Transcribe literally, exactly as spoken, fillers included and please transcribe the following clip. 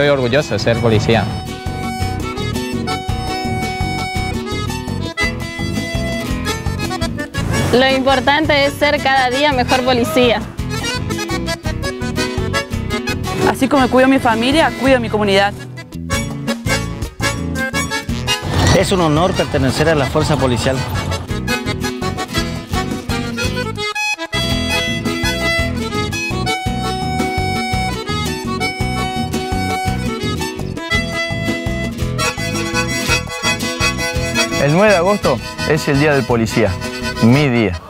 estoy orgulloso de ser policía. Lo importante es ser cada día mejor policía. Así como cuido a mi familia, cuido a mi comunidad. Es un honor pertenecer a la fuerza policial. El nueve de agosto es el Día del Policía, mi día.